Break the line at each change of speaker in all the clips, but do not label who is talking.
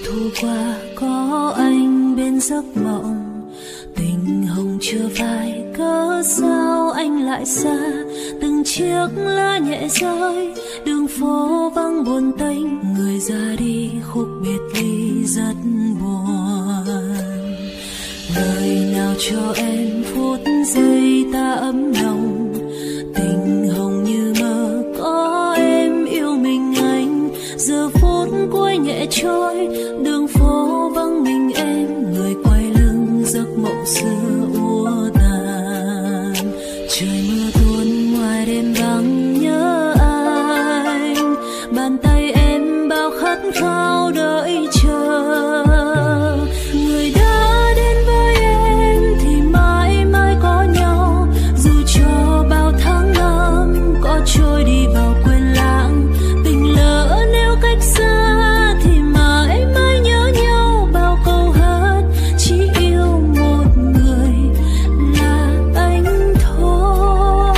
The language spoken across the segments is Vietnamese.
thu qua có anh bên giấc mộng, tình hồng chưa phai cớ sao anh lại xa. Từng chiếc lá nhẹ rơi, đường phố vắng buồn tênh, người ra đi khúc biệt ly rất buồn. Lời nào cho em phút giây ta ấm lòng, tình hồng như mơ có em yêu mình anh. Giờ phút cuối nhẹ trôi, đường phố vắng mình em, người quay lưng giấc mộng xưa úa tàn. Trời mưa tuôn ngoài đêm vắng nhớ anh, bàn tay em bao khát khao đợi chờ. Người đã đến với em thì mãi mãi có nhau, dù cho bao tháng năm có trôi đi vào quên lãng. Tình lỡ nếu cách xa thì mãi mãi nhớ nhau, bao câu hát chỉ yêu một người là anh thôi.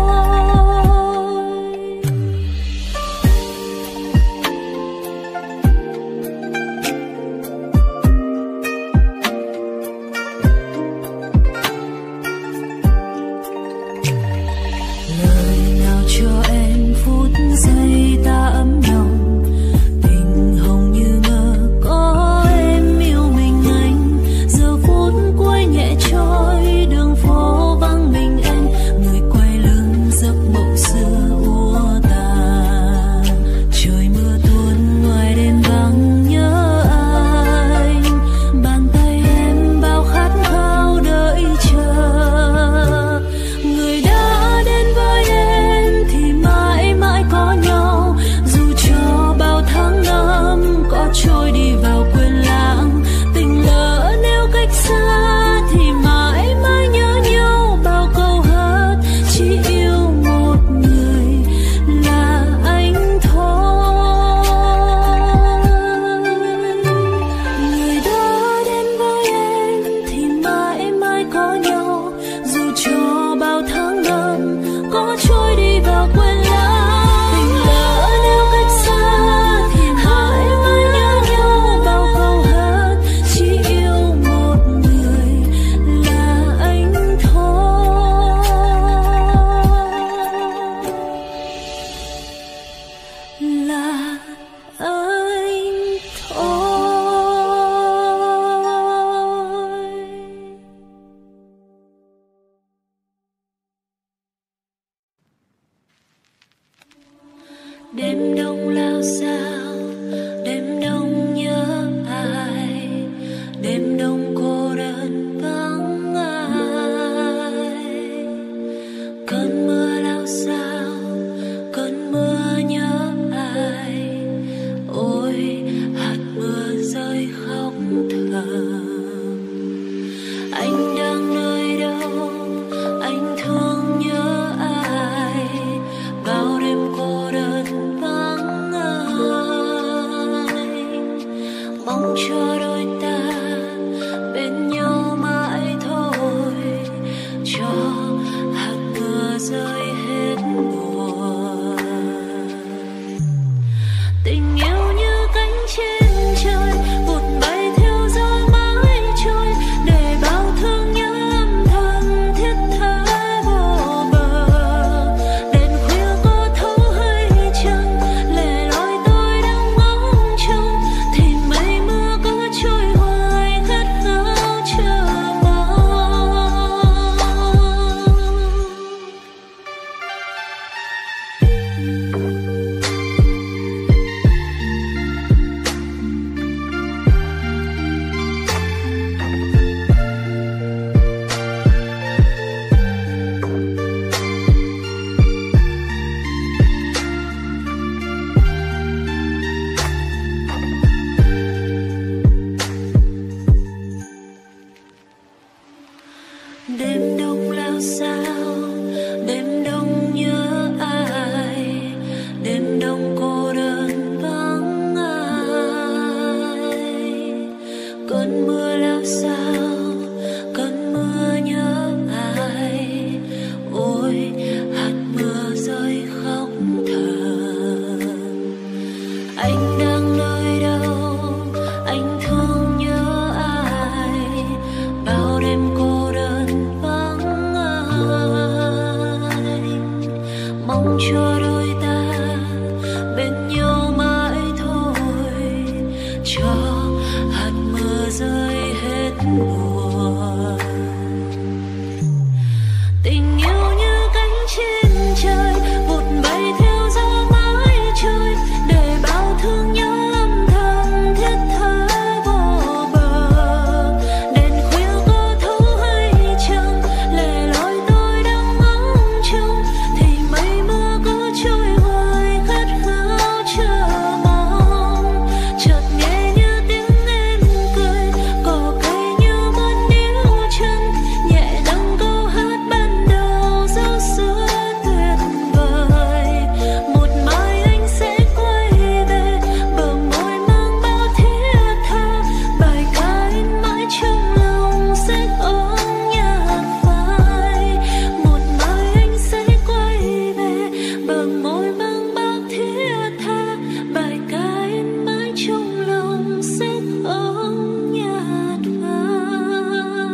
Lời nào cho em phút giây ta ấm lòng, tình hồng như mơ có em yêu mình anh. Giờ phút cuối nhẹ trôi, đường phố vắng mình em, người quay lưng giấc mộng xưa úa tàn. Trời mưa tuôn ngoài đêm vắng nhớ anh, bàn tay em bao khát khao đợi chờ. Người đã đến với em thì mãi mãi có nhau, dù cho bao tháng năm có trôi đi vào quên lãng. Tình lỡ nếu cách xa thì mãi mãi nhớ nhau, bao câu hát chỉ yêu một người là anh thôi. Người đã đến với em thì mãi mãi có nhau, dù cho bao tháng năm có trôi đi vào quên lãng. Tình lỡ nếu cách xa thì mãi mãi nhớ nhau, bao câu hát chỉ yêu một người là anh thôi. Là anh thôi. Đêm đông lao sao, đêm đông nhớ ai, đêm đông cô đơn vắng ai. Cơn mưa lao sao, cơn mưa nhớ ai, ôi hạt mưa rơi khóc thầm. Anh đang nơi đâu, anh thương nhớ ai, bao đêm cô đơn vắng ai. Mong cho đôi ta bên nhau mãi thôi, cho hạt mưa rơi hết buồn. Tình yêu như cánh trên trời, vụt bay theo gió mãi trôi, để bao thương nhớ âm thầm thiết tha vô bờ. Đèn khuya có thấu hơi trăng, lẻ loi tôi đang ngóng trông, thì mây mưa có trôi hoài khát khao chờ mong. Đêm đông lao sao, đêm đông nhớ ai, đêm đông cô đơn vắng ai. Cơn mưa lao sao, cơn mưa nhớ ai, ôi hạt mưa rơi khóc thầm. Anh đang nơi đâu, anh mưa rơi hết buồn. Tình yêu như cánh chim trời vụt bay theo gió mãi trôi, để bao thương nhớ âm thầm thiết tha vô bờ. Đèn khuya có thấu hay chăng, lẻ loi tôi đang ngóng trông, thì mây mưa có trôi hoài khát khao chờ mong. Chợt nghe như tiếng em cười, cỏ cây như muốn níu chân, nhẹ nâng câu hát ban đầu dấu xưa tuyệt vời. Một mai anh sẽ quay về, bờ môi mang bao thiết tha, bài ca in mãi trong lòng sẽ ôm nhạc phai. Một mai anh sẽ quay về, bờ môi mang bao thiết tha, bài ca in mãi trong lòng sẽ ôm nhạc phai.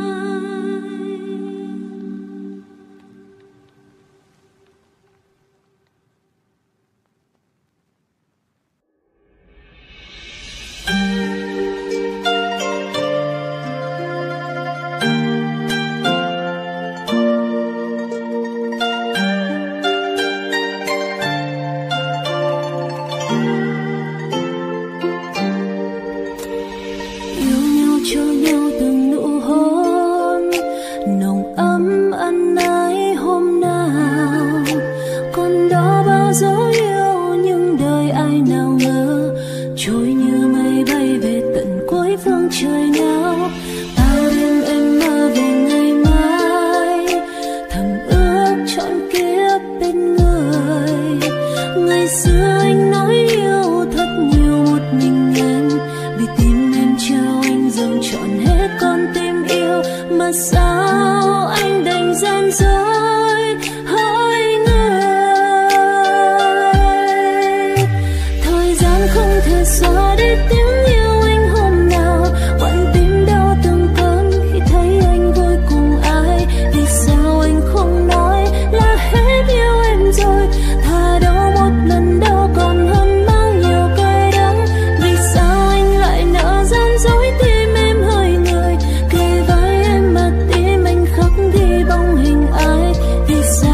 Yêu nhau cho nhau từng nụ hôn nồng ấm ân ái hôm nào, còn đó bao dấu yêu nhưng đời ai nào ngờ trôi như mây bay về tận cuối phương trời nào. Bao đêm em mơ về ngày mai, thầm ước trọn kiếp bên người. Ngày xưa anh nói yêu thật nhiều một mình em, vì tim em trao anh dâng trọn hết con tim yêu. Mà sao anh đành gian dối hỏi người, thời gian không thể xóa đi tiếng yêu anh hôm nào. Quặn tim đau từng cơn khi thấy anh vui cùng ai, vì sao anh không nói là hết yêu em rồi. Thà đau một lần đau còn hơn bao nhiêu cay đắng, vì sao anh lại nỡ gian dối tim em hơi người. Kề vai em mà tim anh khắc ghi bóng hình ai, vì sao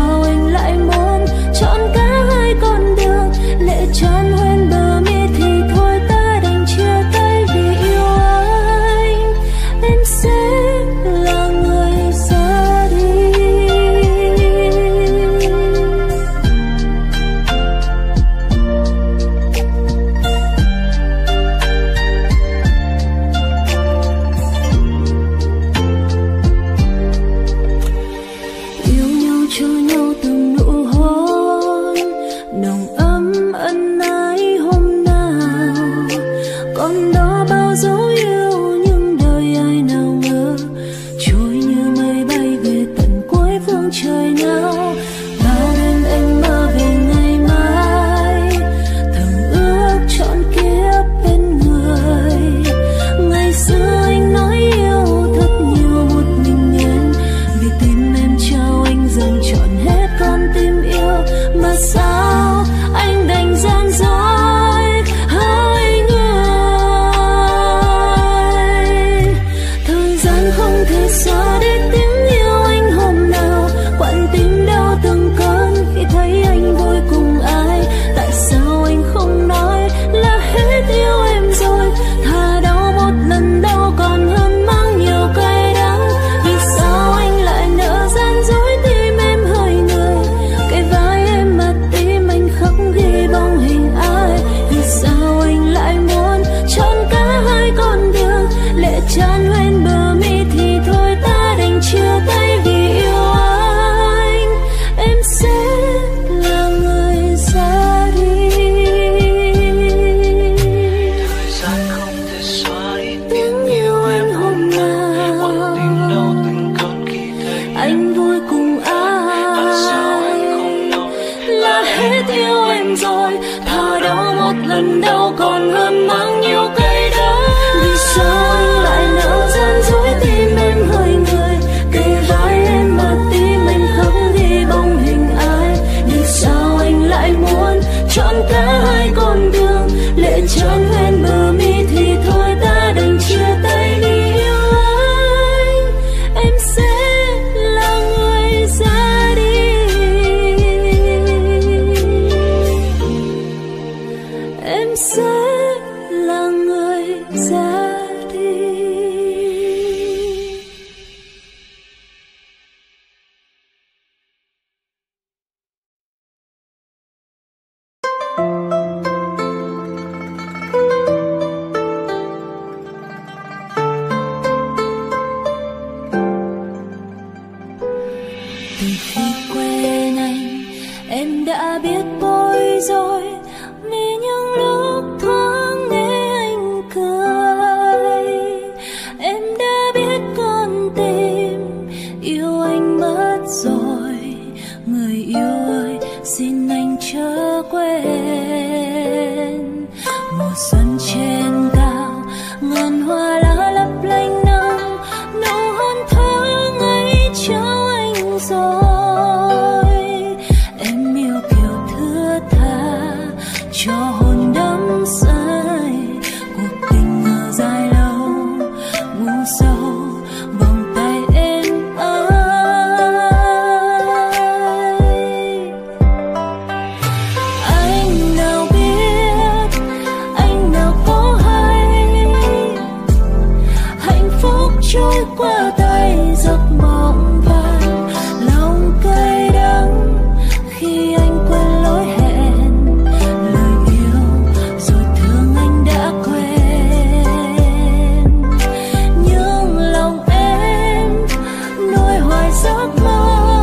qua tay giấc mộng tan, lòng cay đắng khi anh quên lối hẹn, lời yêu rồi thương anh đã quen. Nhưng lòng em nuôi hoài giấc mơ,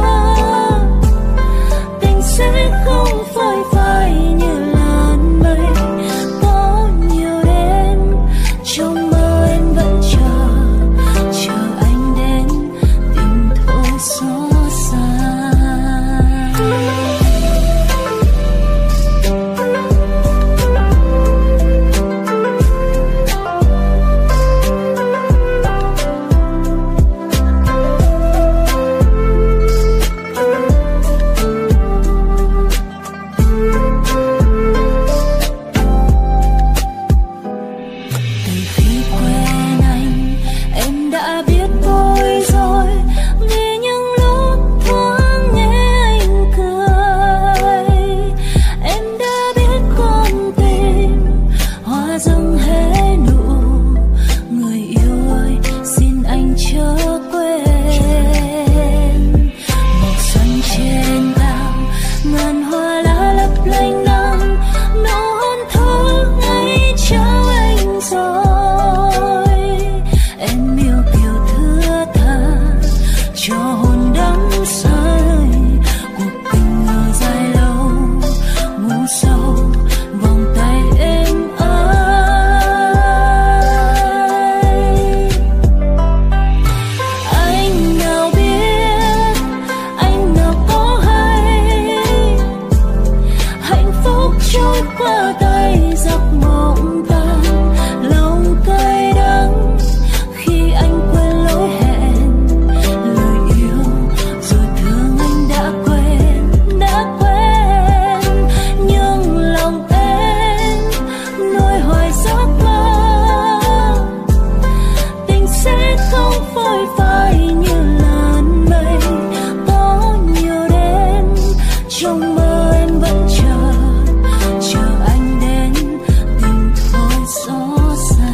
tình sẽ không phai phai như làn mây. Có nhiều đêm trong mơ em vẫn chờ anh đến tìm thôi xót xa. Từ khi quen anh em đã biết bối rối, vì những lúc thoáng nghe anh cười. Em đã biết con tim hoa dâng hết nụ, người yêu ơi xin anh chớ quên. Màu xuân trên cao ngàn hoa lá lấp lánh nắng, nụ hôn thơ ấy trao anh rồi. Em yêu kiều thưa tha cho hồn đắm say, cuộc tình ngờ dài lâu ngủ sâu vòng tay em ơi. Anh nào biết, anh nào có hay, hạnh phúc trôi qua tay giấc mộng tan, lòng cay đắng khi anh quên lối hẹn, lời yêu rồi thương anh đã quen, đã quen. Nhưng lòng em nuôi hoài giấc mơ, tình sẽ không phai phai như làn mây. Có nhiều đêm trong mơ em vẫn chờ anh đến tìm thôi xót xa.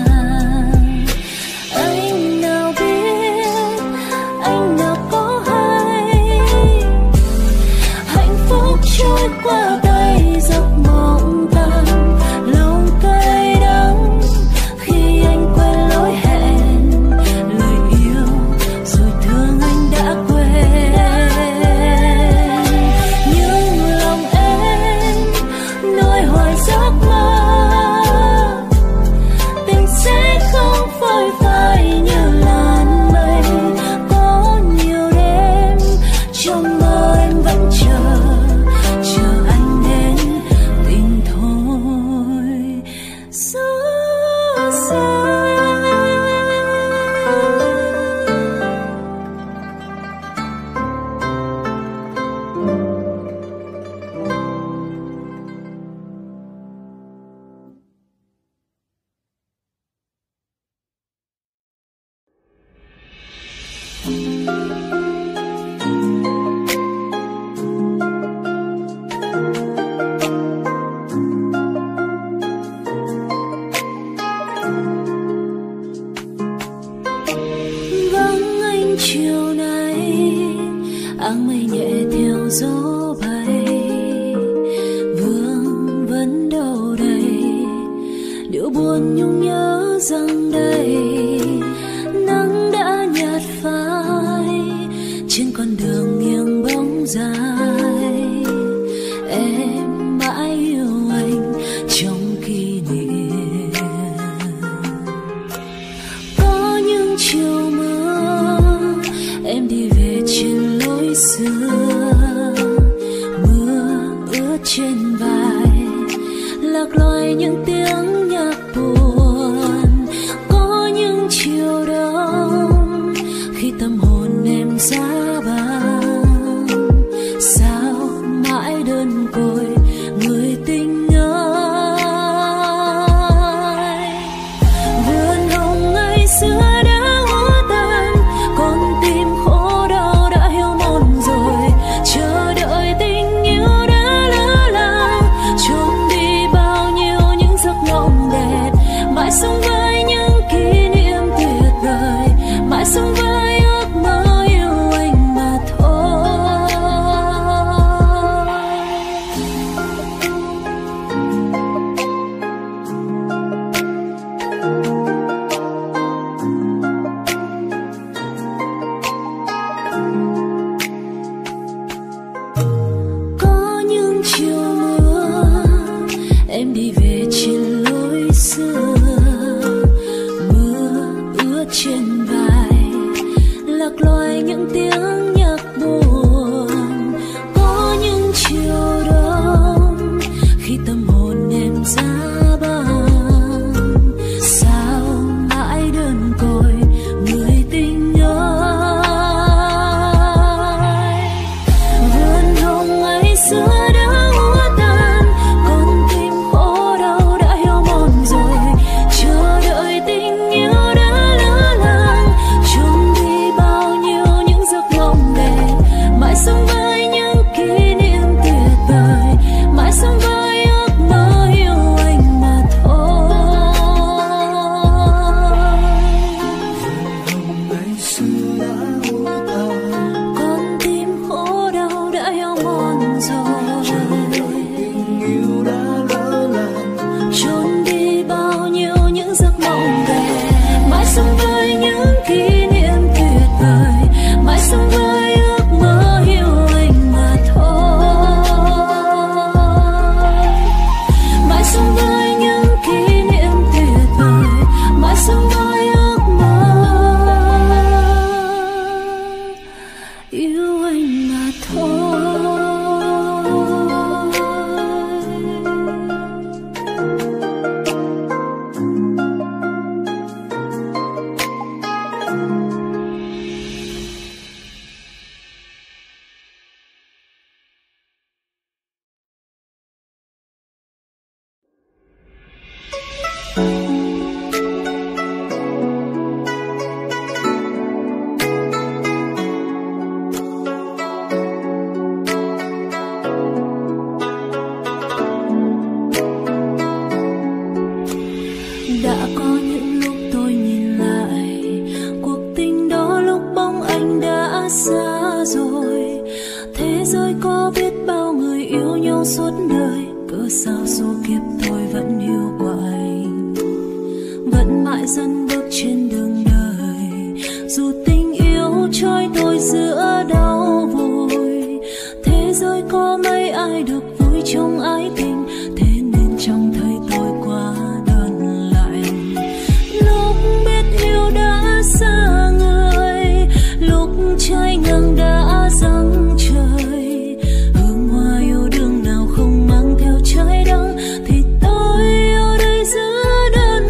Anh nào biết, anh nào có hay, hạnh phúc trôi qua tay giấc mộng tan, lòng cay đắng khi anh quên lối hẹn, lời yêu rồi thương anh đã quen. Nhưng lòng em nuôi hoài giấc mơ, tình sẽ không phai phai như làn mây. Có nhiều đêm trong mơ em vẫn chờ anh đến tìm thôi xót xa. Vắng anh chiều nay, áng mây nhẹ theo gió bay, vương vấn đâu đây, điệu buồn nhung nhớ rằng đây. Nắng đã nhạt phai trên con đường nghiêng bóng dài, em mãi yêu anh trong kỷ niệm. Có những chiều mưa em đi về trên lối xưa, biết bao người yêu nhau suốt đời, cớ sao số kiếp tôi vẫn yêu quạnh, vẫn mãi dần bước trên đường đời. Dù tình yêu trôi tôi giữa đau vui, thế giới có mấy ai được vui trong ái tình, thế nên chẳng thấy tôi quá đơn lạnh. Lúc biết yêu đã xa người, lúc trái ngang đã giăng trời, hương hoa yêu đương nào không mang theo trái đắng, thì tôi yêu đây giữa đơn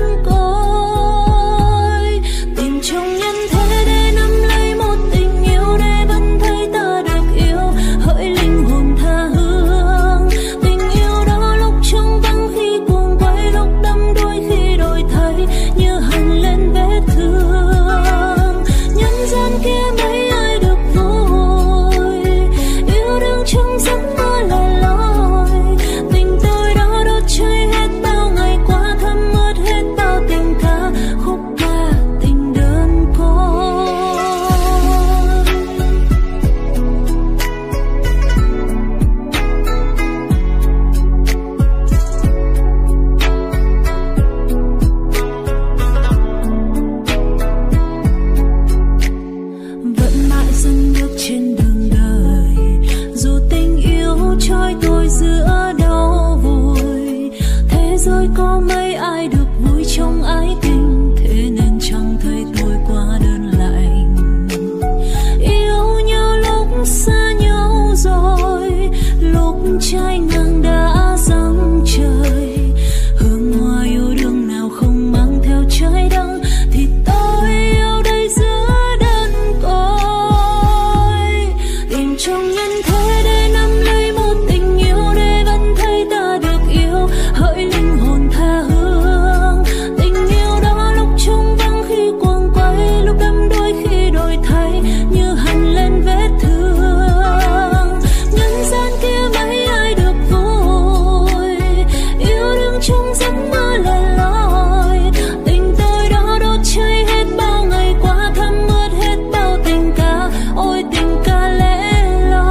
côi. Tìm trong nhân thế để nắm lấy một tình yêu, để vẫn thấy ta được yêu, hỡi linh hồn tha hương. Tình yêu đó lúc trong vắng khi cuồng quay, lúc đắm đuối khi đổi thay, như hằn lên vết thương. Nhân gian kia mấy ai được vui, yêu đương trong giấc mơ lẻ loi. Tình tôi đó đốt cháy hết bao ngày qua, thấm ướt hết bao tình ca, khúc ca tình đơn côi. Vẫn mãi dần bước trên đường đời, dù tình yêu trôi tôi giữa đau vui, thế giới có mấy ai được vui trong ái tình, thế nên chẳng thấy tôi quá đơn lạnh. Yêu nhau lúc xa nhau rồi, lúc trái ngang đã giăng trời, hương hoa yêu đương nào không mang theo trái đắng, thì tôi yêu đây giữa đơn côi. Tìm trong nhân thế để nắm lấy một tình yêu, để vẫn thấy ta được yêu, hỡi linh hồn tha hương. Tình yêu đó lúc trong vắng khi cuồng quay, lúc đắm đuối khi đổi thay, như hằn lên vết thương. Nhân gian kia mấy ai được vui, yêu đương trong giấc mơ lẻ loi. Tình tôi đó đốt cháy hết bao ngày qua, thấm ướt hết bao tình ca, ôi tình ca lẻ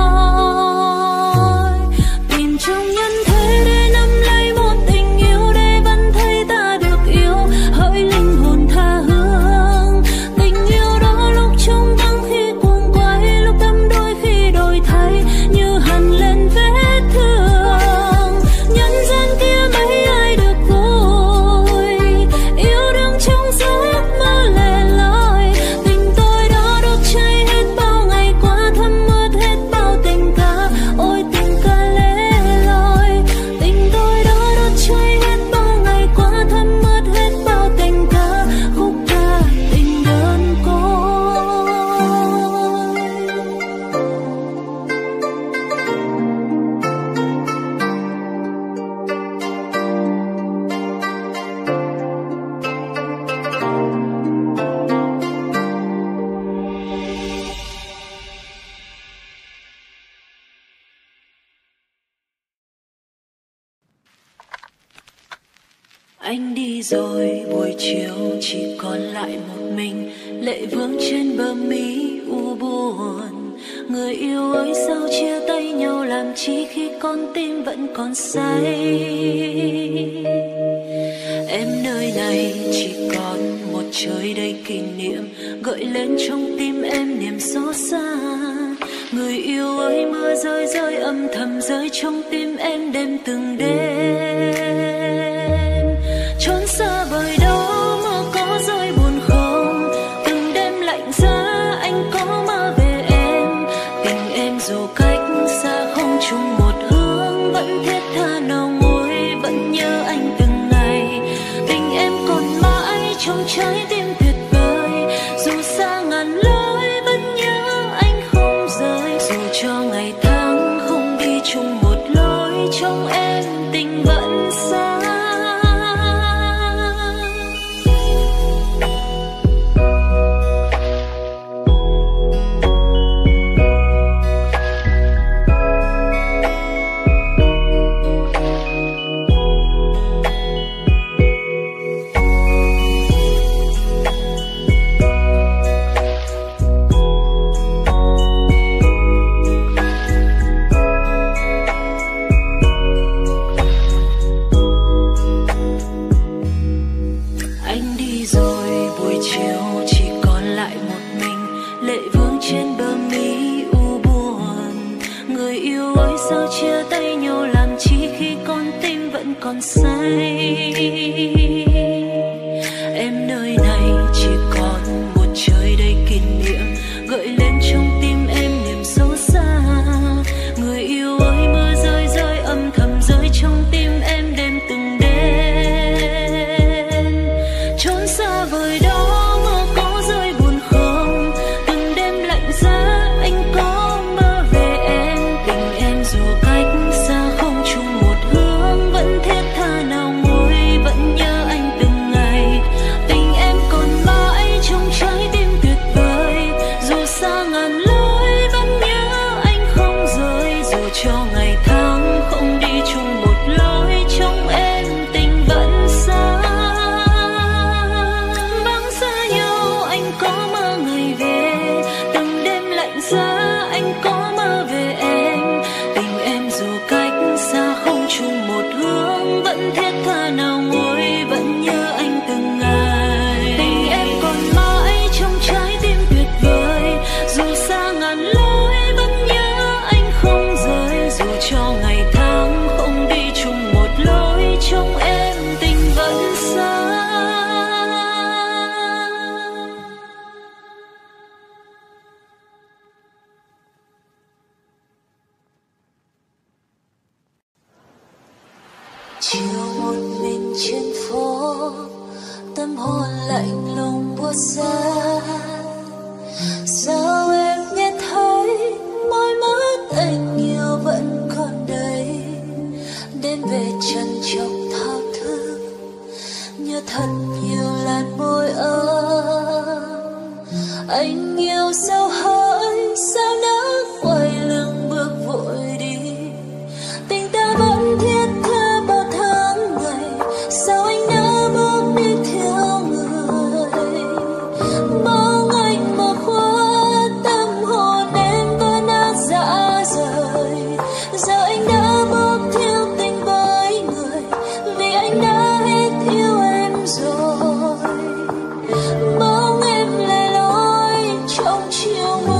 loi. Tìm trong nhân thế để nắm lấy một tình yêu, để vẫn thấy ta được yêu, hỡi linh hồn tha hương. Tình yêu đó lúc trong vắng khi cuồng quay, lúc đắm đuối khi đổi thay, như hằn lên vết thương. Nhân gian kia mấy ai được vui, yêu đương trong giấc mơ lẻ loi. Tình tôi đó đốt cháy hết bao ngày qua, thấm ướt hết bao tình ca, ôi tình ca lẻ loi. Tình tôi đó đốt cháy hết bao ngày qua, thấm ướt hết bao tình ca, khúc ca tình đơn côi. Anh đi rồi, buổi chiều chỉ còn lại một mình, lệ vương trên bờ mi u buồn. Người yêu ơi sao chia tay nhau làm chi khi con tim vẫn còn say. Em nơi này chỉ còn một trời đầy kỷ niệm, gợi lên trong tim em niềm xót xa. Người yêu ơi mưa rơi rơi âm thầm rơi trong tim em đêm từng đêm. Trốn xa vời đâu mưa có rơi buồn không, từng đêm lạnh giá anh có mơ về em. Tình em dù cách xa không chung một hướng, vẫn thiết tha nồng môi, vẫn nhớ anh từng ngày. Tình em còn mãi trong trái tim tuyệt vời, dù xa ngàn lối vẫn nhớ anh không rời. Dù cho ngày tháng không đi chung một lối, trong em tình vẫn xa. sao chia tay nhau làm chi khi con tim vẫn còn say. Em nơi này chỉ còn một trời đầy kỷ niệm, gợi lên trong tim em niềm sâu xa. Người yêu ơi, mưa rơi rơi âm thầm rơi trong tim em đêm từng đêm. Trốn xa vời đó mưa có rơi buồn không, từng đêm lạnh giá anh có mơ về em. Tình em dù cách xa không chung một hướng, vẫn thiết tha nào ngồi vẫn nhớ anh từng ngày. Tình em còn mãi trong trái tim tuyệt vời, dù xa ngàn lối vẫn nhớ anh không rời. Dù cho ngày tháng không đi chung một lối, trong em tình vẫn xa. Vắng xa nhau anh có mơ ngày về, từng đêm lạnh giá anh có mơ về em. Tình em dù cách xa không chung một hướng, vẫn thiết tha nào ngồi vẫn nhớ anh từng ngày. Tình em còn mãi trong trái tim tuyệt vời, dù xa ngàn lối vẫn nhớ anh không rời. Dù cho ngày tháng không đi chung một lối, trong em tình vẫn xa. Chiều một mình trên phố, tâm hồn lạnh lùng buốt giá. Sao em nghe thấy môi mắt anh yêu vẫn còn đây, đến về chân chọc thao thức, nhớ thật nhiều làn môi ấm. Anh yêu sao hỡi, sao nỡ quay lưng bước vội đi. Tình ta vẫn thiết tha bao tháng ngày, sao anh nỡ bước đi theo người. Bóng anh mở khóa tâm hồn em vẫn đã dã rời. Giờ anh đã bước theo tình với người, vì anh đã hết yêu em rồi. Bóng em lẻ loi trong chiều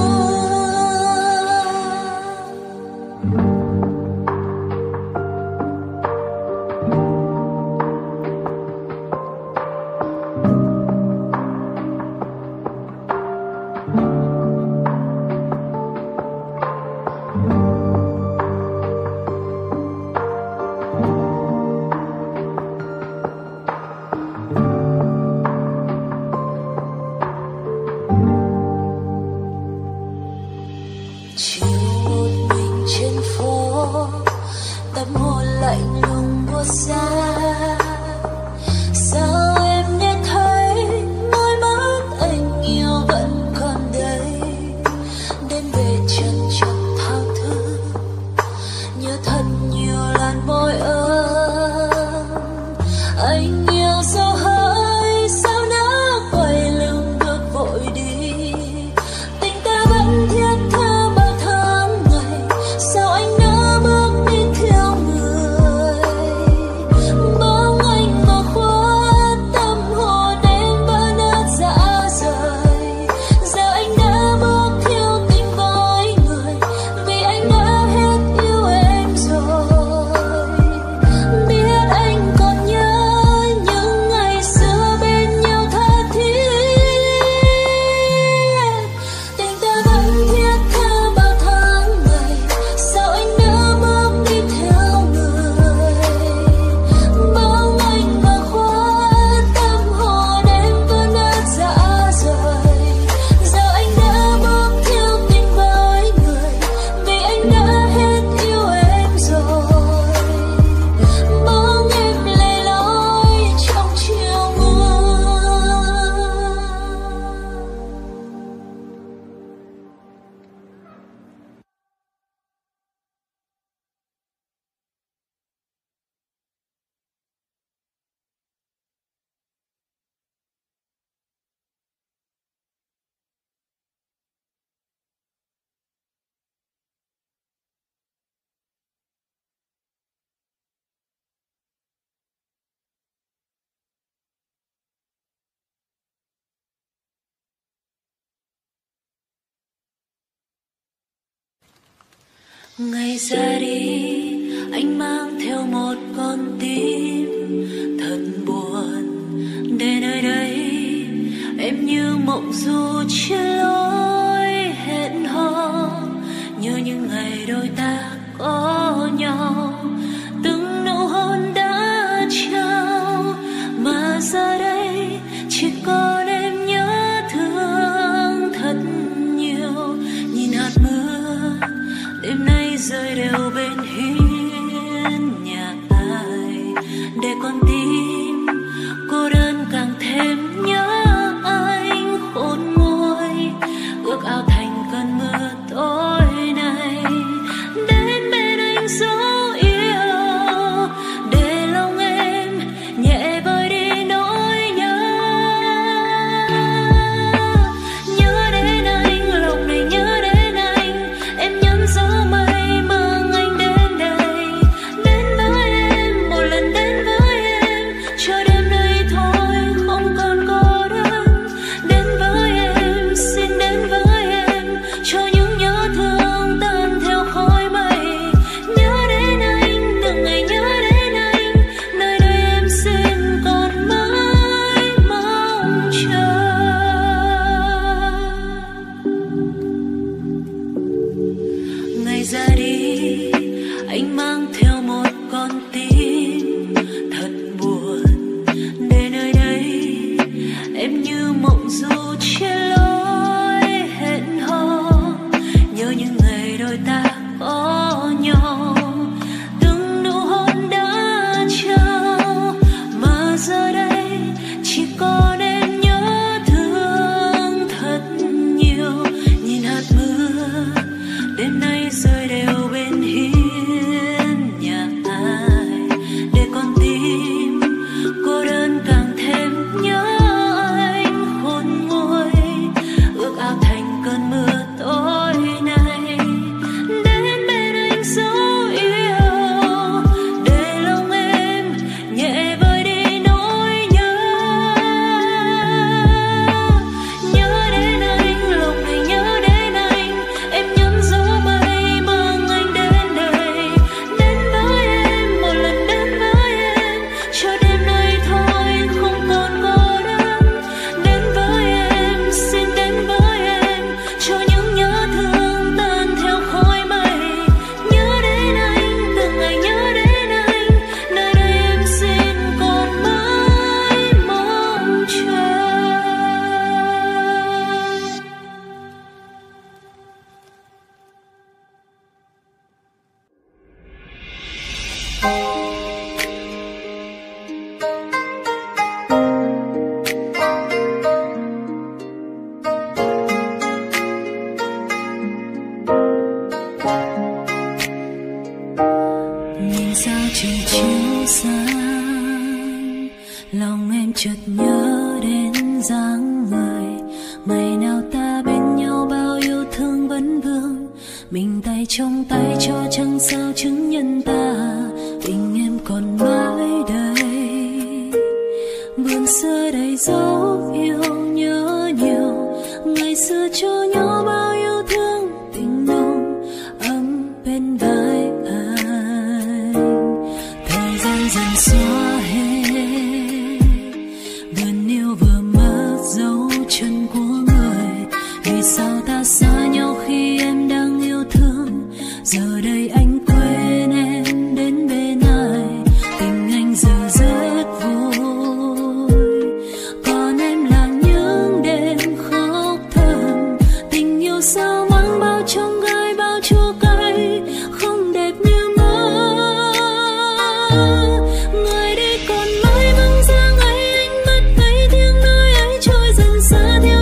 Ngày ra đi anh mang theo một con tim thật buồn, để nơi đây em như mộng du trên lối hẹn hò, nhớ những ngày đôi ta có nhau, từng nụ hôn đã trao mà giờ đây chỉ còn em nhớ thương thật nhiều. Nhìn hạt mưa đêm nay rơi đều bên hiên nhà ai, để con tim cô đơn càng thêm nhớ anh khôn nguôi, ước ao thành cơn mưa tối nay đến bên anh dấu yêu, để lòng em nhẹ vơi đi nỗi nhớ. Nhớ đến anh, lòng này nhớ đến anh, em nhắn gió mây mang anh đến đây, đến với em một lần, đến với em cho đêm nay thôi không còn cô đơn, đến với em xin đến với em cho những nhớ thương tan theo khói mây. Nhớ đến anh từng ngày, nhớ đến anh nơi đây em xin còn mãi mong chờ. Ngày ra đi anh mang theo một con tim thật buồn, để nơi đây em như mộng du trên lối hẹn hò, nhớ những ngày đôi ta có nhau, từng nụ hôn đã trao mà giờ đây chỉ còn em nhớ thương thật nhiều. Nhìn hạt mưa đêm nay rơi đều bên hiên nhà ai, để con tim cô đơn càng thêm nhớ anh khôn nguôi, ước ao thành cơn mưa tối nay đến bên anh dấu yêu, để lòng em nhẹ vơi đi nỗi nhớ. Nhớ đến anh, lòng này nhớ đến anh, em nhắn gió mây mang anh đến đây, đến với em một lần, đến với em cho đêm nay thôi không còn cô đơn, đến với em xin đến với em cho những nhớ thương tan theo khói mây. Nhớ đến anh từng ngày, nhớ đến anh nơi đây em xin còn mãi mong chờ. Nhìn sao trời chiếu sáng, lòng em chợt nhớ đến dáng người. Ngày nào ta bên nhau bao yêu thương vấn vương, mình tay trong tay cho trăng sao chứng nhân ta, tình em còn mãi đây. Vườn xưa đầy dấu yêu nhớ nhiều, ngày xưa cho nhau bao yêu thương tình nồng ấm bên vai anh. Thời gian dần xóa hết vườn yêu vừa mất dấu chân của người. Vì sao ta xa nhau khi em đang yêu thương, giờ đây anh quên em đến bên ai, tình anh giờ rất vui. Còn em là những đêm khóc thầm, tình yêu sao mang bao trong gai bao chua cay, không đẹp như mơ. Người đi còn mãi vắng dáng ấy, anh mất thấy tiếng nói ấy trôi dần xa theo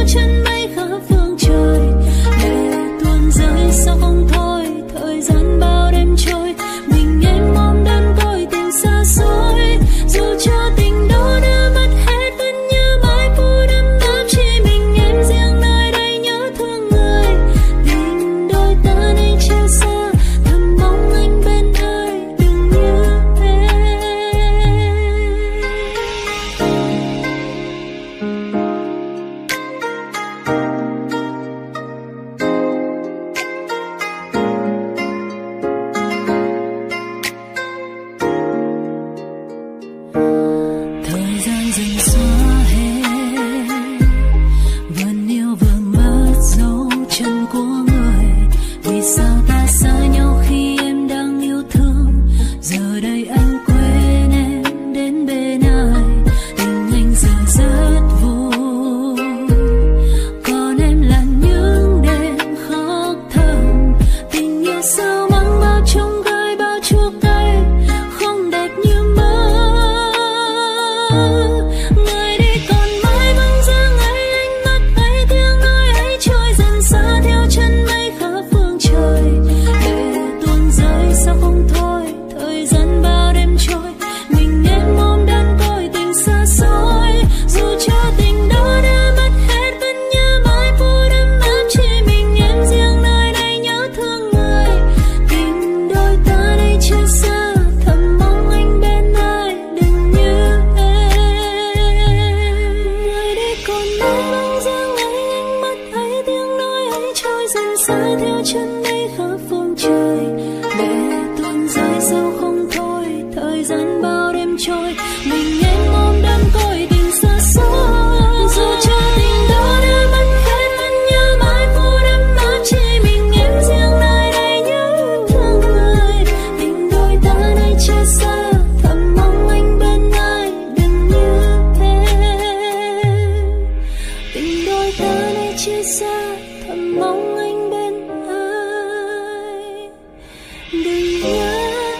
chia xa thầm mong anh bên ai, đừng nhớ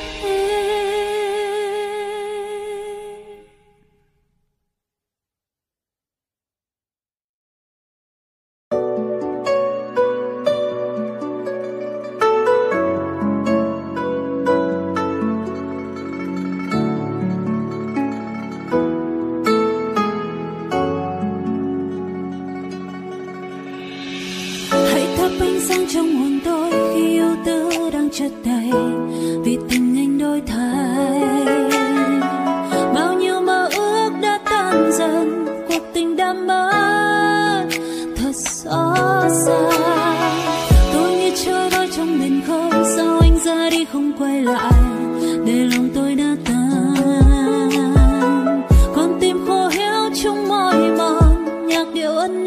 trong hồn tôi khi yêu tư đang chất đầy vì tình anh đổi thay. Bao nhiêu mơ ước đã tan dần, cuộc tình đã mất thật xót xa. Tôi như trôi vơi trong biển khơi, sao anh ra đi không quay lại để lòng tôi đã tan. Con tim khô héo trong mỏi mòn, nhạc điệu ân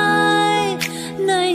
ái nay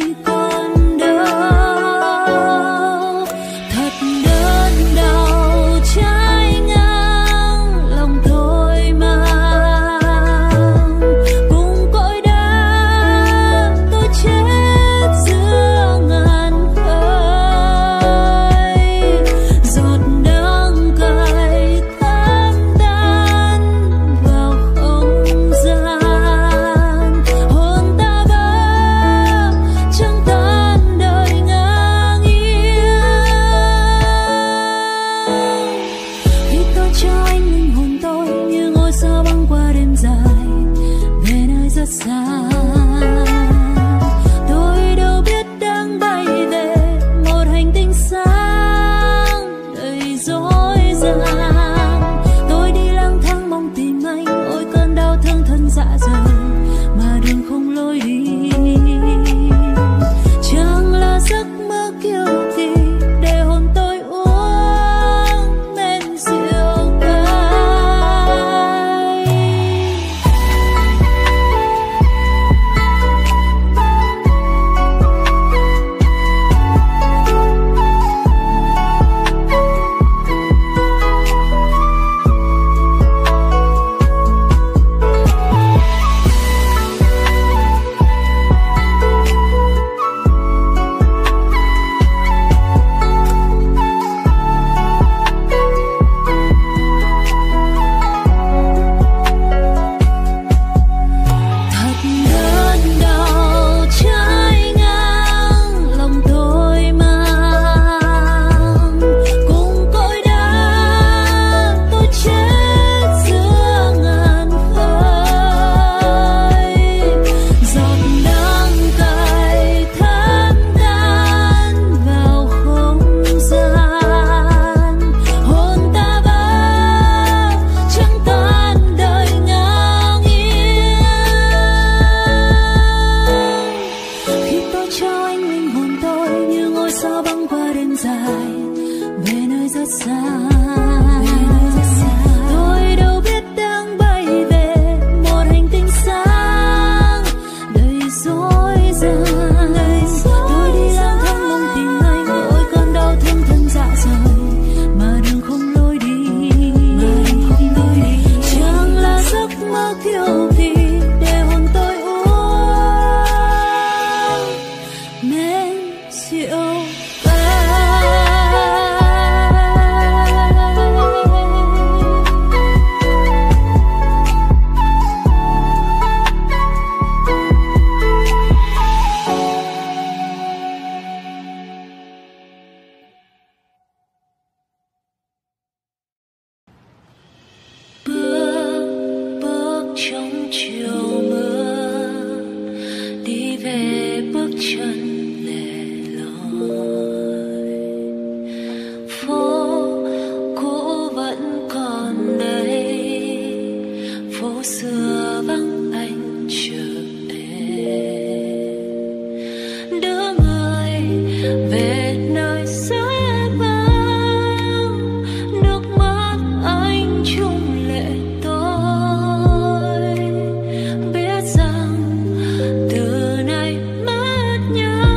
biết rằng từ nay mất nhau.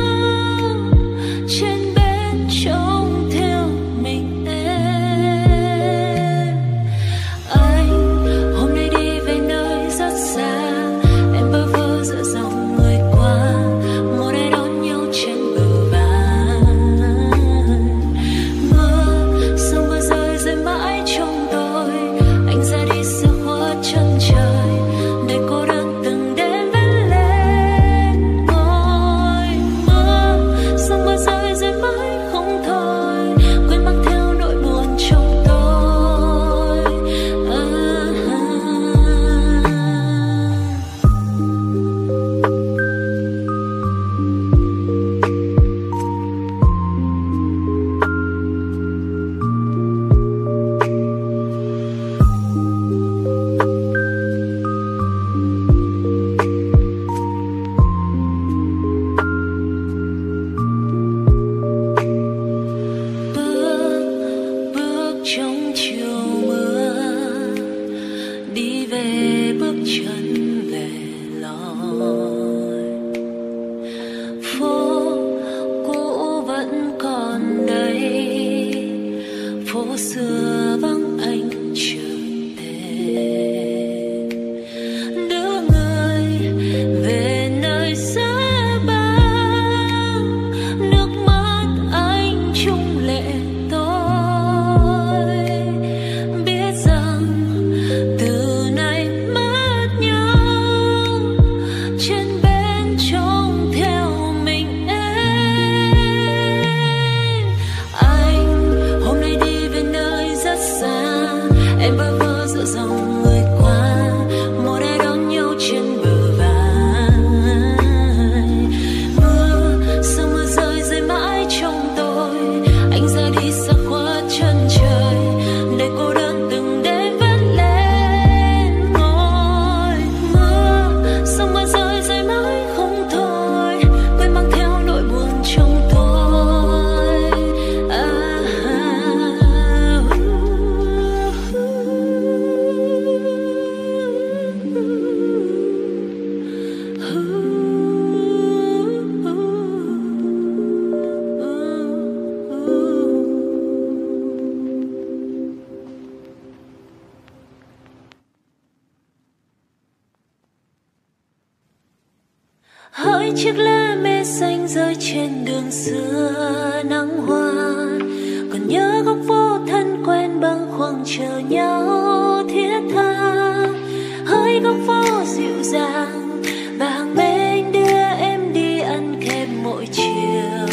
hỡi chiếc lá mê xanh rơi trên đường xưa nắng hoa, còn nhớ góc phố thân quen bâng khuâng chờ nhau thiết tha. Hỡi góc phố dịu dàng và hàng bên đưa em đi ăn kem mỗi chiều.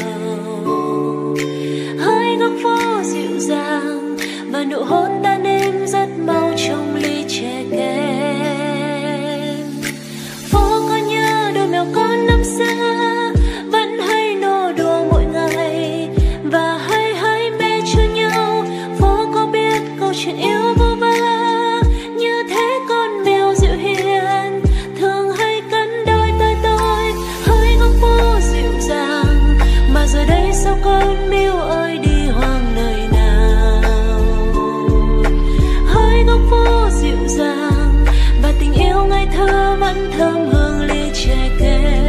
Hỡi góc phố dịu dàng và nụ hôn tan êm rất mau trong ly chè kem. Phố có nhớ đôi mèo con năm xưa vẫn hay nô đùa mỗi ngày và hay mê cho nhau. Phố có biết câu chuyện yêu vô vơ như thế, con mèo dịu hiền thường hay cắn đôi tay tôi. Hỡi góc phố dịu dàng mà giờ đây sao con miêu ơi đi hoang nơi nào. Hỡi góc phố dịu dàng và tình yêu ngây thơ vẫn thơm hương ly chè kem.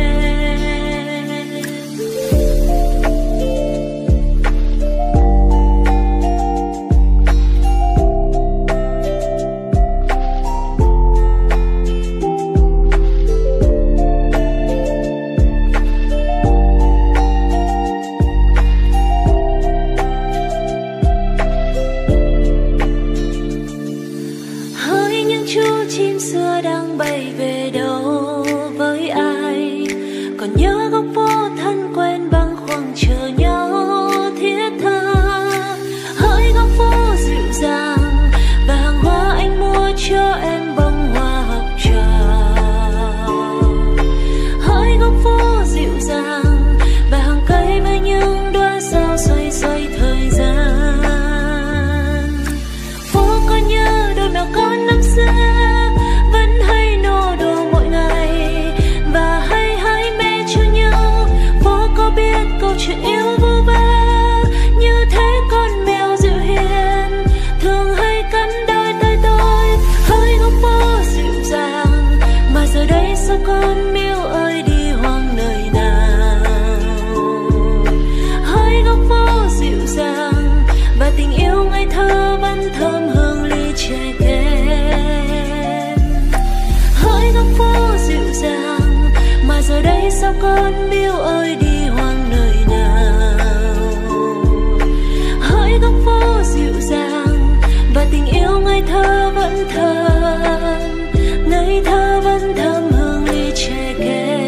Hỡi những chú chim xưa đang bay về đâu với ai, còn nhớ góc phố thân quen bâng khuâng chờ nhau thiết tha. Hỡi góc phố dịu dàng và hàng hoa anh mua cho em bông hoa học trò. Hỡi góc phố dịu dàng và hàng cây với những đóa sao xoay xoay thời gian. Phố có nhớ đôi mèo con năm xưa vẫn hay nô đùa mỗi ngày và hay mê cho nhau. Phố có biết câu chuyện yêu vô vơ như thế, con mèo dịu hiền thường hay cắn đôi tay tôi. Hỡi góc phố dịu dàng mà giờ đây sao con miêu ơi đi hoang nơi nào. Hỡi góc phố dịu dàng và tình yêu ngây thơ vẫn thơm hương ly chè kem. Hỡi góc phố dịu dàng mà giờ đây sao con miêu ơi đi hoang nơi nào. Hỡi góc phố dịu dàng và tình yêu ngây thơ vẫn thơm, ngây thơ vẫn thơm hương ly chè kem.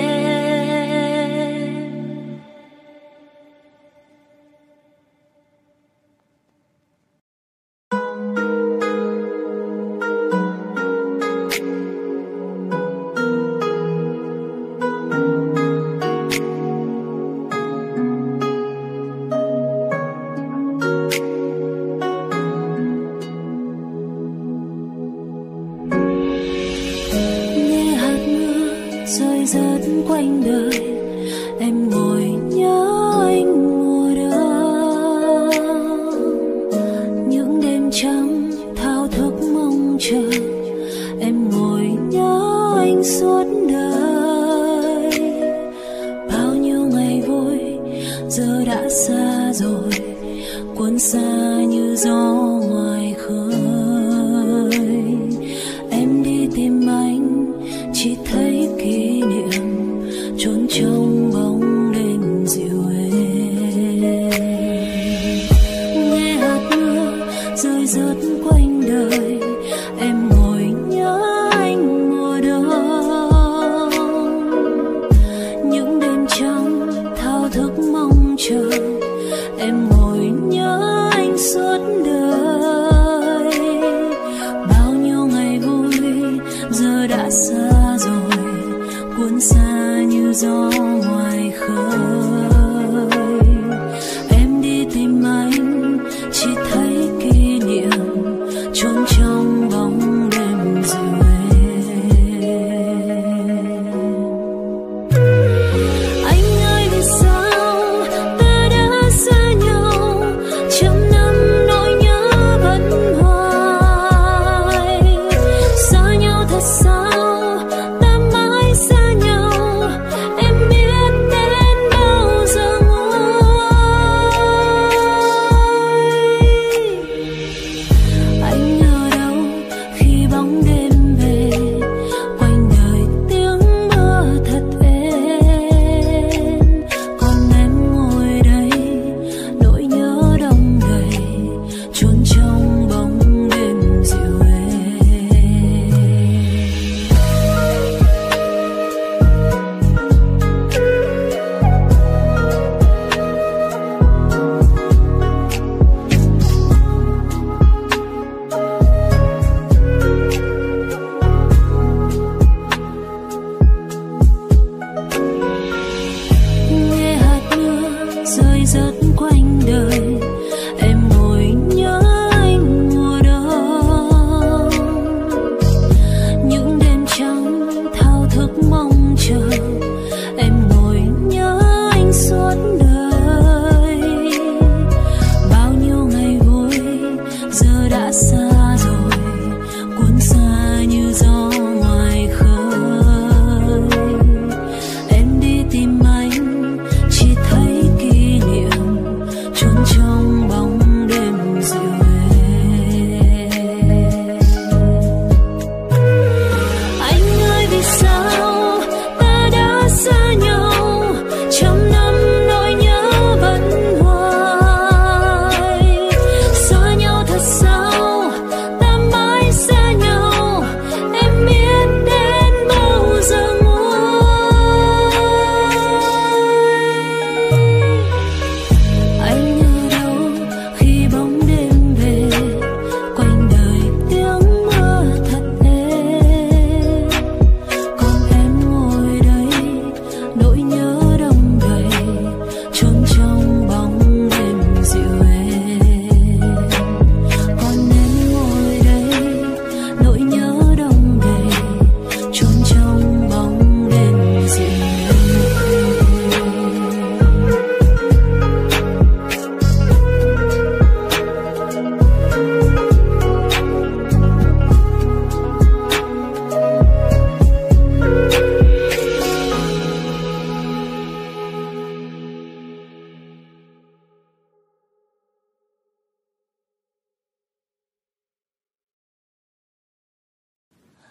Nghe hạt mưa rơi rớt quanh đời, em ngồi nhớ anh mùa đông. Những đêm trắng thao thức mong chờ, em ngồi nhớ anh suốt đời. Bao nhiêu ngày vui giờ đã xa rồi, cuốn xa như gió ngoài khơi. Em đi tìm anh chỉ thấy kỷ niệm trốn trong bóng đêm dịu êm. Nghe hạt mưa rơi rớt quanh đời, em ngồi nhớ anh mùa đông. Những đêm trắng thao thức mong chờ, em ngồi nhớ anh suốt đời. Bao nhiêu ngày vui giờ đã xa rồi, cuốn xa như gió ngoài khơi. Em đi tìm anh chỉ thấy kỷ niệm trốn trong bóng đêm dịu êm. Anh ơi vì sao ta đã xa nhau, trăm năm nỗi nhớ vẫn hoài. Xa nhau thật sao ta mãi xa nhau, em biết đến bao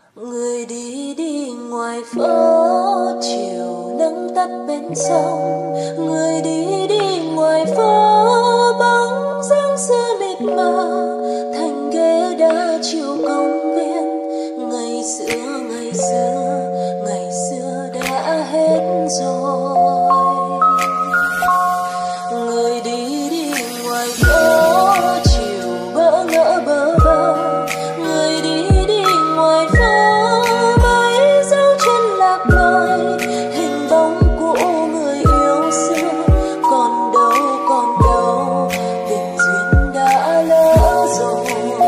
Người đi đi ngoài phố chiều nắng tắt bên sông, người đi đi ngoài phố bóng dáng xưa mịt mờ thành ghế đá chiều công viên. Ngày xưa ngày xưa ngày xưa đã hết rồi. Người đi đi ngoài phố chiều bỡ ngỡ bơ vơ, người đi đi ngoài phố mấy dấu chân lạc loài, hình bóng cũ người yêu xưa còn đâu tình duyên đã lỡ rồi.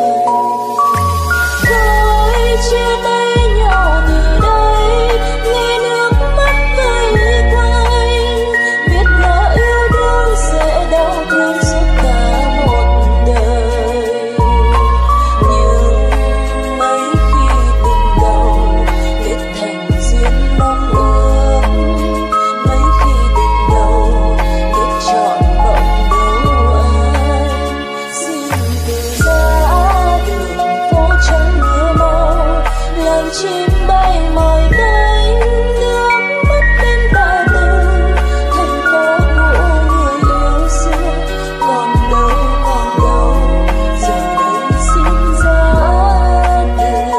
Thôi chia tay nhau từ đây, nghe nước mắt vây quanh, biết là yêu đương sẽ đau thương suốt cả một đời. Nhưng mấy khi tình đầu kết thành duyên mong ước, mấy khi tình đầu kết trọn mộng đâu ai. Xin từ ra đường phố trắng mưa mau, làm chim bay mỏi cánh, nước mắt bên tà tư. Thành phố cũ người yêu xưa còn đâu giờ đây xin ra từ.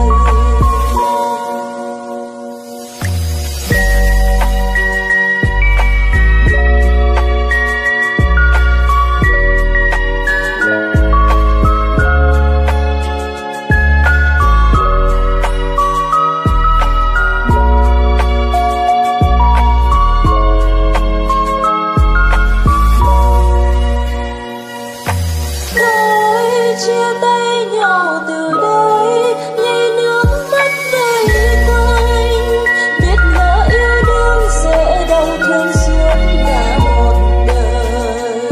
Thôi chia tay nhau từ đây, lấy nước mắt vây quanh, biết là yêu đương sẽ đau thương suốt cả một đời.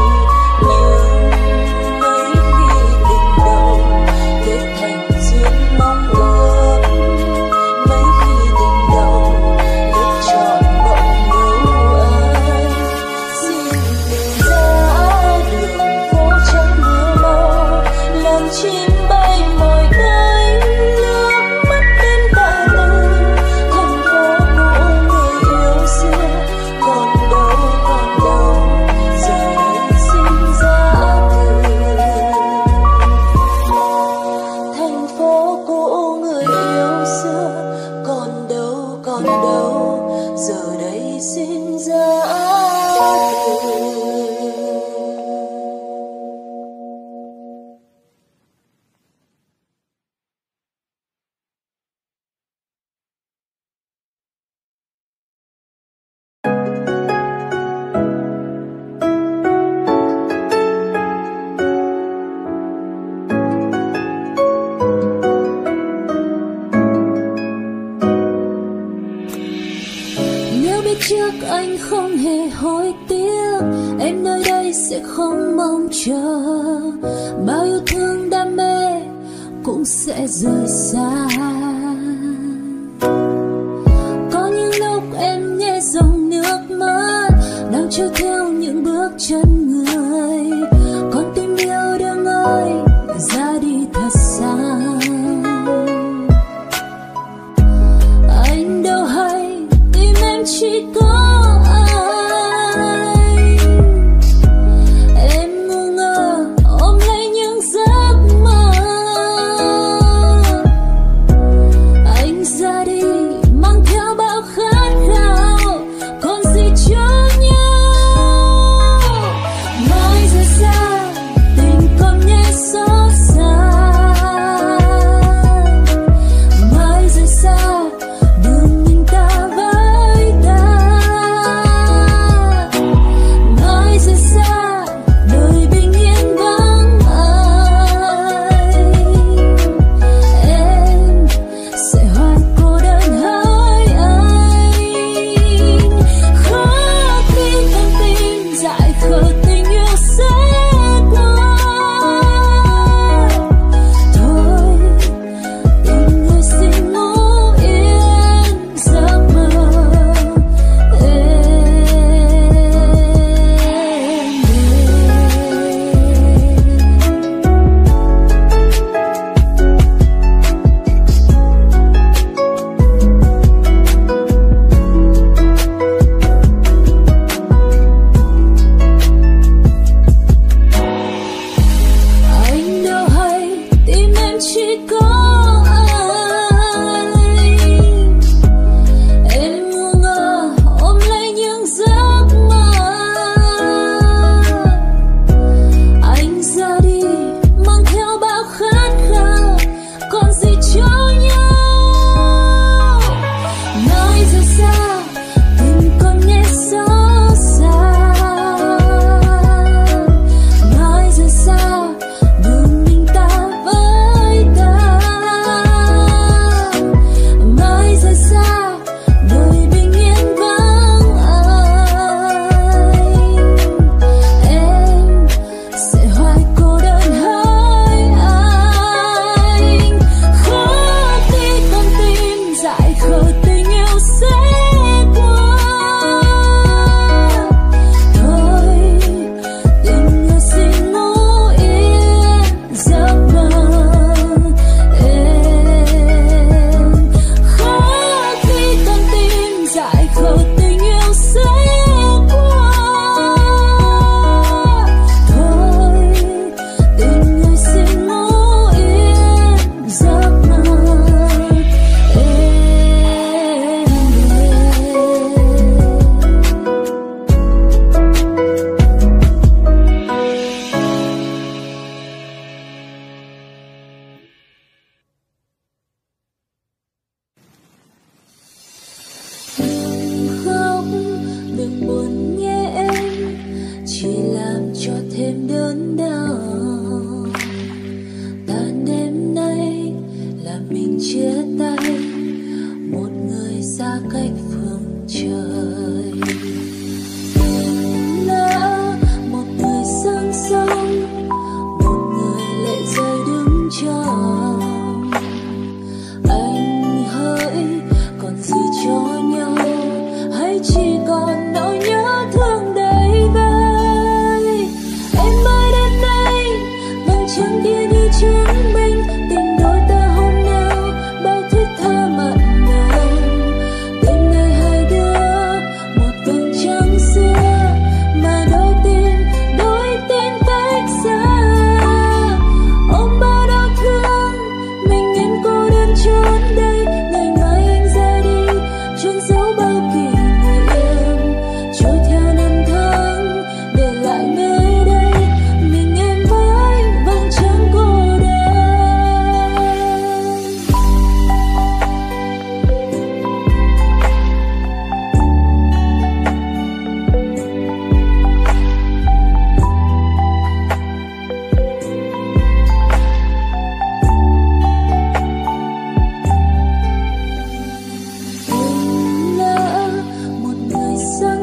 Nhưng mấy khi tình đầu kết thành duyên mong ước, mấy khi tình đầu kết trọn mộng đâu ai. Xin đừng ra đường phố trắng mưa mau, làm chim bay mỏi cánh, nước mắt bên tà tư. Thành phố cũ người yêu xưa còn đâu giờ đây xin ra từ. Thành phố cũ người yêu xưa còn đâu giờ đây xin ra từ. Nếu biết trước anh không hề hối tiếc, em nơi đây sẽ không mong chờ. Bao yêu thương đam mê cũng sẽ rời xa. Có những lúc em nghe dòng nước mắt đang trôi theo những bước chân người. Con tim yêu đương ơi, ra đi thật xa. Anh đâu hay tim em chỉ có anh. Em ngu ngơ ôm lấy những giấc mơ. Anh ra đi mang theo bao khát khao, còn gì cho nhau. Nói ra xa tình còn nghe xót xa. Mãi rời xa đường nhìn ta với ta.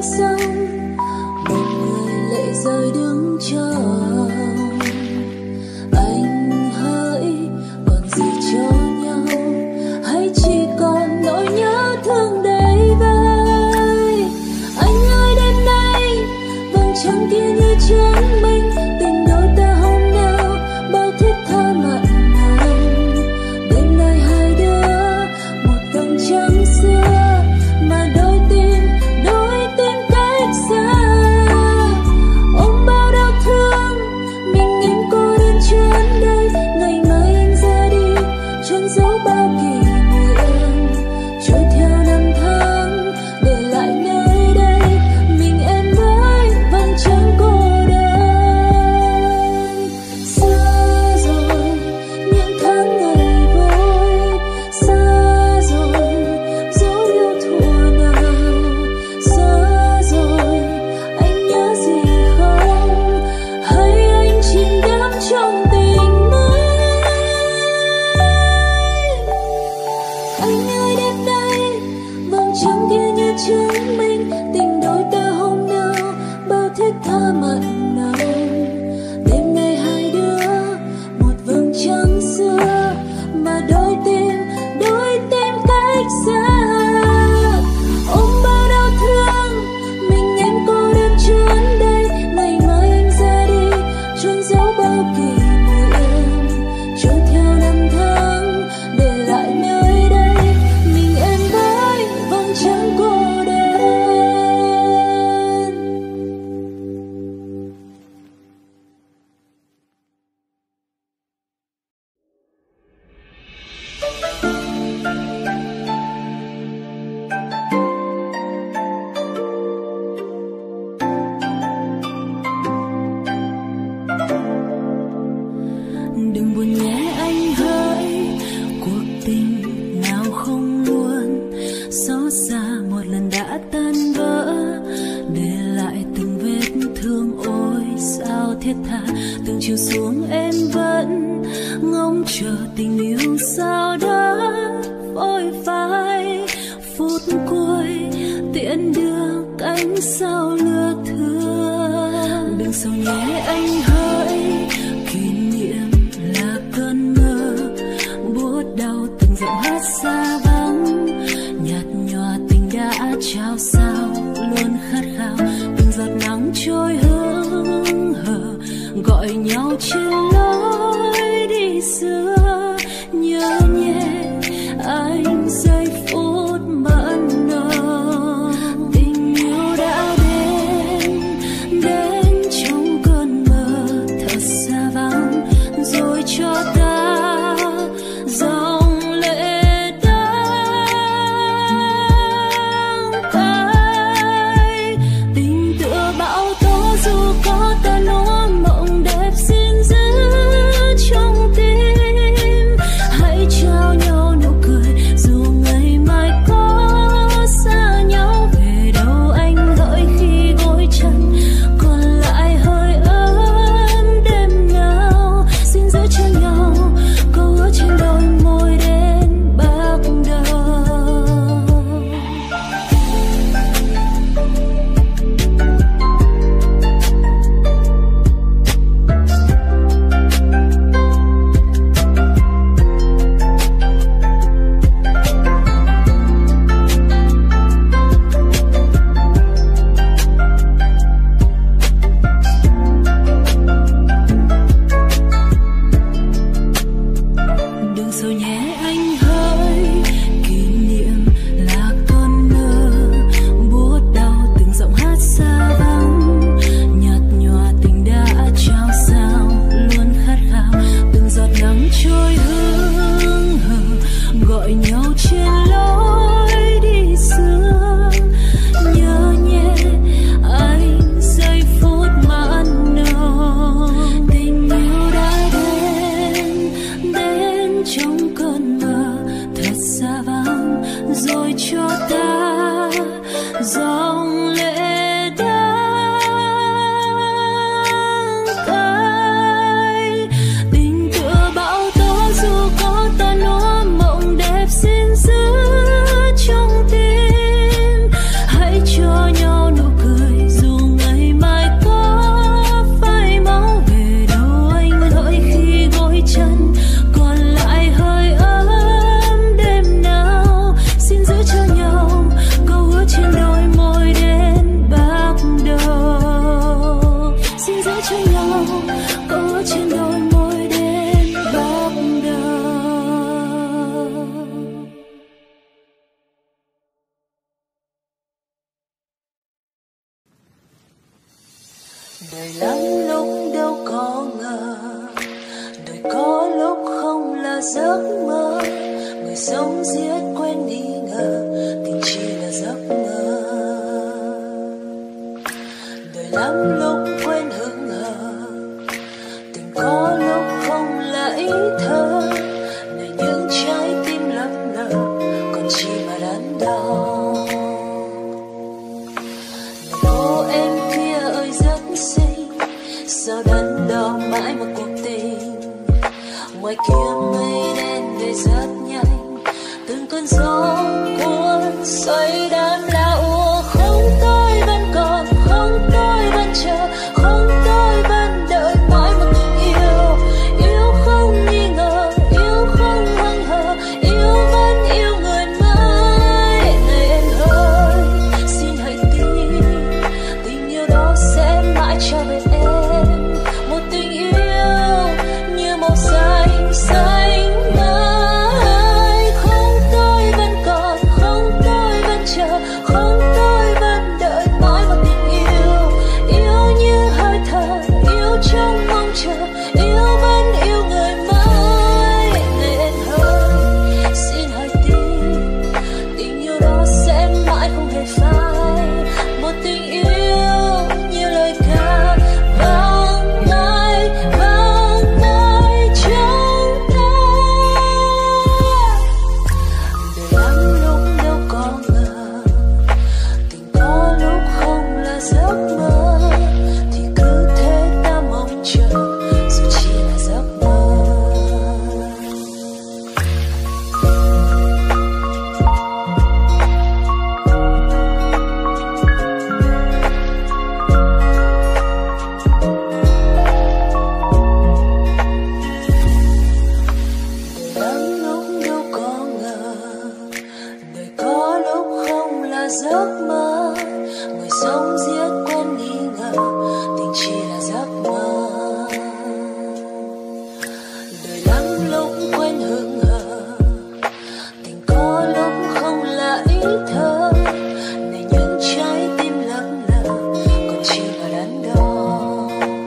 anh xong, một người lệ rơi đứng chờ. Anh hỡi còn gì cho nhau, hay chỉ còn nỗi nhớ thương đầy vơi. Anh ơi đêm nay vầng trăng kia như chứng minh tình đôi ta hôm nào bao thiết tha mặn nồng. Đêm nay hai đứa một vầng trăng xưa mà đôi tim cách xa. Ôm bao đau thương mình em cô đơn trốn đây, ngày mai anh ra đi trốn giấu bao kỷ niệm, trôi theo năm tháng để lại nơi đây mình em với vầng trăng cô đơn. Xa rồi những tháng ngày vơi, xa rồi dấu yêu thuở nào, xa rồi anh nhớ gì không, hay anh chìm đắm trong tình mới. Anh ơi đêm nay vầng trăng kia như chứng minh tình đôi ta hôm nào bao thiết tha mặn nồng. Đêm nay hai đứa một vầng trăng xưa mà đôi tim cách xa. Ôm bao đau thương mình em cô đơn trốn đây, ngày mai anh ra đi trốn giấu bao kỷ niệm, trôi theo năm tháng để lại nơi đây mình em với vầng trăng cô đơn. Đừng buồn nhé anh hỡi, cuộc tình nào không luôn xót xa một lần đã tan vỡ, để lại từng vết thương. Ôi sao thiết tha từng chiều xuống em vẫn ngóng chờ tình yêu sao đã vội phai. Phút cuối tiễn đưa cánh sao lừa thương. Đừng sầu nhé anh hỡi, kỷ niệm là cơn mơ buốt đau từng giọng hát xa vắng. Nhạt nhòa tình đã trao sao luôn khát khao, từng giọt nắng trôi hững hờ gọi nhau trên lối đi xưa. Nhớ nhé anh giây phút mẫn nồng, tình yêu đã đến trong cơn mơ thật xa vắng, rồi cho ta dòng lệ đắng cay. Tình tựa bão tố dù có ta nuốt mộng đẹp xin giữ, Đời lắm lúc đâu có ngờ, đời có lúc không là giấc mơ. Người sống giết quên nghi ngờ, tình chỉ là giấc mơ. Đời lắm lúc quên hững hờ, tình có lúc không là ý thơ. Này những trái tim lấp lờ, còn chi mà đắn đo. Này cô em kia ơi rất xinh, sao đắn đo mãi một cuộc tình. Ngoài kia mây đen về rất nhanh, từng cơn gió cuốn xoay đám lá úa. Không tôi vẫn còn, không tôi vẫn chờ, không tôi vẫn đợi mãi một tình yêu. Yêu không nghi ngờ, yêu không hững hờ, yêu vẫn yêu người mãi. Này em ơi, xin hãy tin, tình yêu đó sẽ mãi trao về em. Một tình yêu như màu xanh xanh mãi. Không tôi vẫn còn, không tôi vẫn chờ, không tôi vẫn đợi mãi một tình yêu. Yêu như hơi thở, yêu trong mong chờ, yêu vẫn yêu người mãi. Này em ơi, xin hãy tin, tình yêu đó sẽ mãi không hề phai. Một tình yêu như lời ca vang mãi trong ta. Đời lắm lúc đâu có ngờ, tình có lúc không là giấc mơ. Thì cứ thế ta mong chờ, dù chỉ là giấc mơ. Đời lắm lúc đâu có ngờ, đời có lúc không là giấc mơ. Người sống giết quên nghi ngờ, tình chỉ là giấc mơ. Đời lắm lúc quên hững hờ, tình có lúc không là ý thơ. Này những trái tim lấp lờ, còn chi mà đắn đo.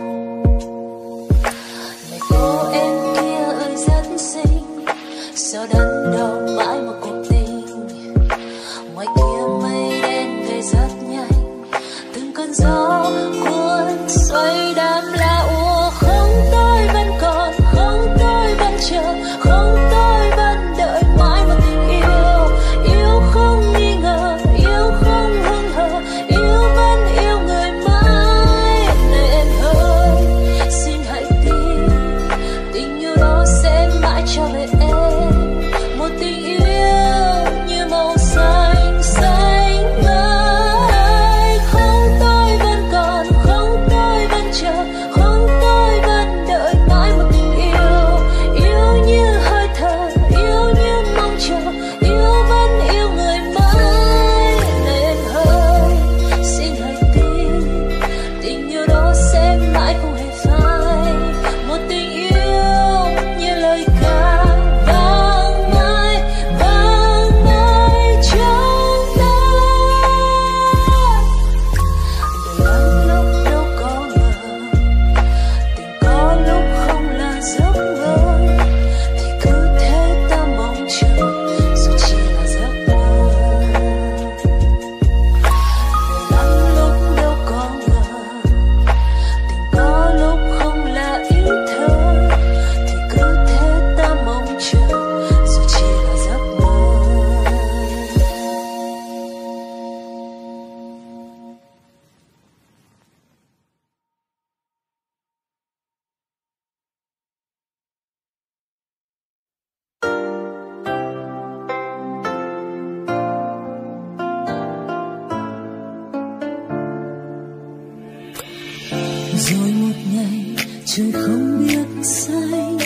Này cô em kia ơi rất xinh, sao đắn đo mãi một cuộc tình. Ngoài kia mây đen về rất nhanh, từng cơn gió cuốn xoay đám lá úa. Không tôi vẫn còn, không tôi vẫn chờ, không tôi vẫn đợi mãi một tình yêu. Yêu không nghi ngờ, yêu không hững hờ, yêu vẫn yêu người mãi. Này em ơi, xin hãy tin, tình yêu đó sẽ mãi trao về em. Một tình yêu như màu xanh xanh mãi. Không tôi vẫn còn, không tôi vẫn chờ, không tôi vẫn đợi mãi một tình yêu. Yêu như hơi thở, yêu như mong chờ, yêu vẫn yêu người mãi. Này em ơi, xin hãy tin, tình yêu đó sẽ mãi không hề phai. Một tình yêu như lời ca vang mãi trong ta. Đời lắm lúc đâu có ngờ, tình có lúc không là giấc mơ. Thì cứ thế ta mong chờ, dù chỉ là giấc mơ. Đời lắm lúc đâu có ngờ, tình có lúc không là ý thơ. Thì cứ thế ta mong chờ, dù chỉ là giấc mơ. Rồi một ngày trời không biết xanh,